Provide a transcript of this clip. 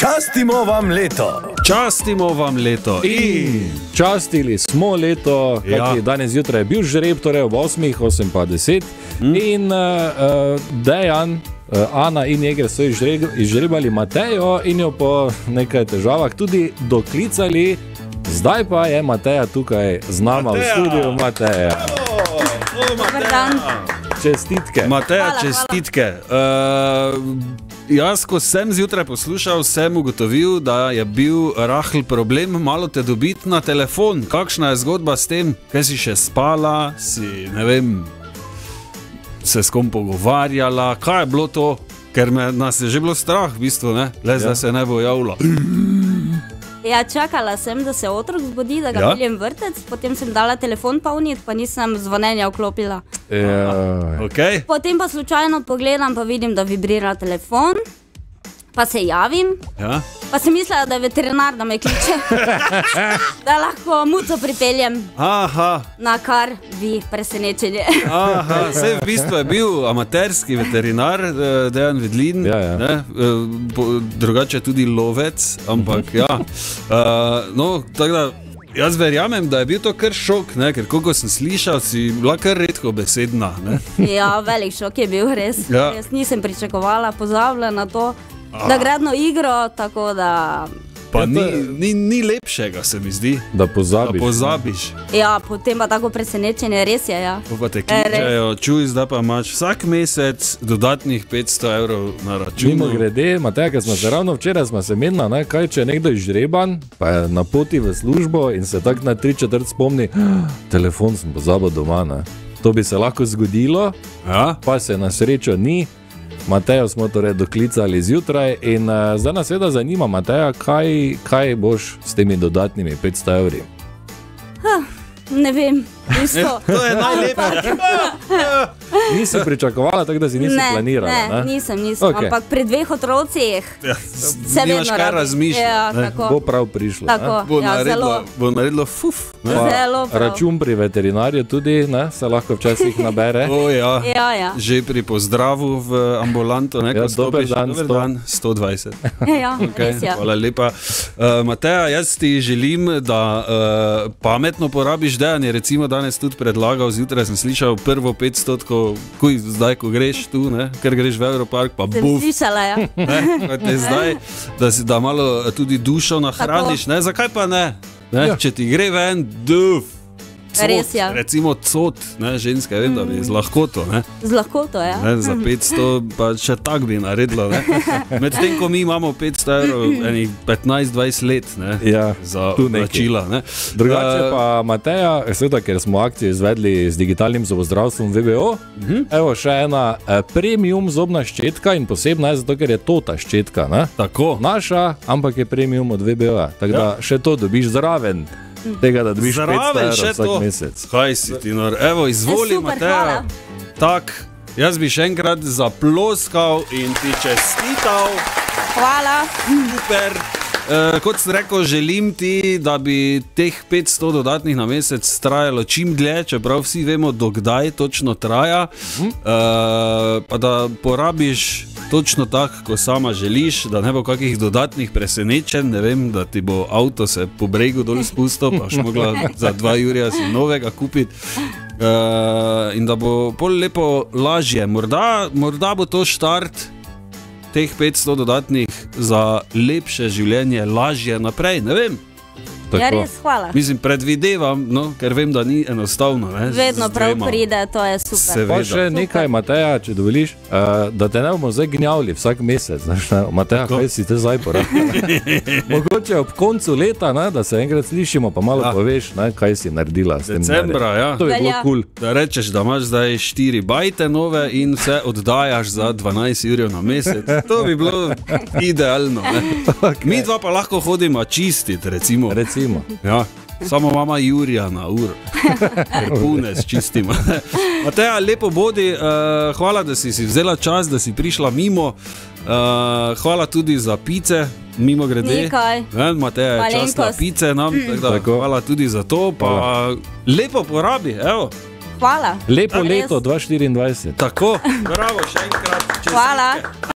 Častimo vam leto. Častimo vam leto. In častili smo leto, kajti danes zjutraj je bil žreb, torej ob 8, 8 pa 10. In Dejan, Ana in Jeger so izžrebali Matejo in jo po nekaj težavah tudi doklicali. Zdaj pa je Mateja tukaj z nama v studiu. Mateja. Dobar dan. Čestitke. Mateja, čestitke. Jaz, ko sem zjutraj poslušal, sem ugotovil, da je bil rahl problem malo te dobiti na telefon. Kakšna je zgodba s tem? Kaj si še spala, si, ne vem, se s kom pogovarjala? Kaj je bilo to? Ker nas je že bilo strah, v bistvu, ne? Le zdaj se ne bo javilo. Ja, čakala sem, da se otrok zbudi, da ga peljem vrtec, potem sem dala telefon polniti, pa nisem zvonjenja vklopila. Okay. Potem pa slučajno pogledam, pa vidim, da vibrira telefon, pa se javim, pa sem mislila, da je veterinar, da me kliče, da lahko muco pripeljem. Na kar vi presenečenje. Vse v bistvu je bil amaterski veterinar, Dejan Vedlin, drugače tudi lovec, ampak no, tako da jaz verjamem, da je bil to kar šok, ne? Ker koliko sem slišal, si bila kar redko besedna. Ne? Ja, velik šok je bil, res. Jaz nisem pričakovala, pozabila na to, da gradno igro, tako da... Pa ni lepšega, se mi zdi, da pozabiš. Ja, potem pa tako presenečenje, res je, ja. Pa te kličejo, čuj, zdaj pa imaš vsak mesec dodatnih 500 evrov na računu. Mimo grede, Mateja, ker smo se ravno včeraj menila, kaj če je nekdo izžreban, pa je na poti v službo in se tak na 3/4 spomni, telefon sem pozabil doma, ne. To bi se lahko zgodilo, pa se na srečo ni. Matejo smo torej doklicali zjutraj in zdaj nas seveda zanima, Mateja, kaj boš s temi dodatnimi 500 evri? Ne vem, isto. To je najlepše. Nisi pričakovala, tako da si nisi planirala, ne? Ne, nisem, ampak pri 2 otrocih se vedno nimaš kaj razmišljati. Bo prav prišlo. Bo naredilo fuf. Zelo prav. Račun pri veterinarju tudi, ne, se lahko včasih nabere. Že pri pozdravu v ambulanto, ne, ko stopiš, dober dan, 120. Hvala lepa. Mateja, jaz ti želim, da pametno porabiš. Dejan je recimo danes tudi predlagal, zjutraj sem slišal prvo 500, zdaj, ko greš tu, ne, ker greš v Europark, pa buf. Sem slišala, ja. Zdaj, da malo tudi dušo nahraniš, ne, zakaj pa ne? Če ti gre ven, duf. Res, ja. Recimo cot, ne, ženska, vem, da bi z lahkoto, ne. Z lahkoto, ja. Ne, za 500, pa še tak bi naredila, ne. Medtem, ko mi imamo 500 evrov, 15-20 let, ne, za plačila, ne. Drugače pa, Mateja, seveda, ker smo akcijo izvedli z digitalnim zobozdravstvom VBO, evo še ena premium zobna ščetka in posebna je zato, ker je to ta ščetka, ne. Tako. Naša, ampak je premium od VBO-a, tako da še to dobiš zraven. Tega, da dobiš 500 evrov vsak mesec. Kaj si ti nor? Evo, izvoli, Mateja. Tak, jaz bi še enkrat zaploskal in ti čestital. Hvala. Super. Kot sem rekel, želim ti, da bi teh 500 dodatnih na mesec trajalo čim dlje, čeprav vsi vemo, dokdaj točno traja, pa da porabiš točno tako, ko sama želiš, da ne bo kakih dodatnih presenečenj, ne vem, da ti bo avto se po bregu dol spustil, pa še mogla za 2 jurja si novega kupiti. In da bo pol lepo lažje. Morda bo to štart teh 500 dodatnih za lepše življenje, lažje naprej, ne vem. Ja, res, hvala. Mislim, predvidevam, no, ker vem, da ni enostavno. Ne, vedno prav pride, to je super. Pa še nekaj, Mateja, če dovoliš, da te ne bomo zdaj gnjavili vsak mesec. Mateja, kaj si te zdaj porabila? Mogoče ob koncu leta, ne, da se enkrat slišimo, pa malo poveš, ne, kaj si naredila s tem. Decembra, ja. To je bilo cool. Da rečeš, da imaš zdaj 4 bajte nove in vse oddajaš za 12 jurjev na mesec. To bi bilo idealno. Mi dva pa lahko hodimo čistiti, recimo. Ja, samo mama Jurija na uro, ker punes čistimo. Mateja, lepo bodi, hvala, da si vzela čas, da si prišla mimo, hvala tudi za pice, mimo grede. Nekaj. Mateja je častna pice nam, hvala tudi za to, pa lepo porabi, evo. Hvala. Lepo leto 2024. Tako, bravo, še enkrat. Hvala.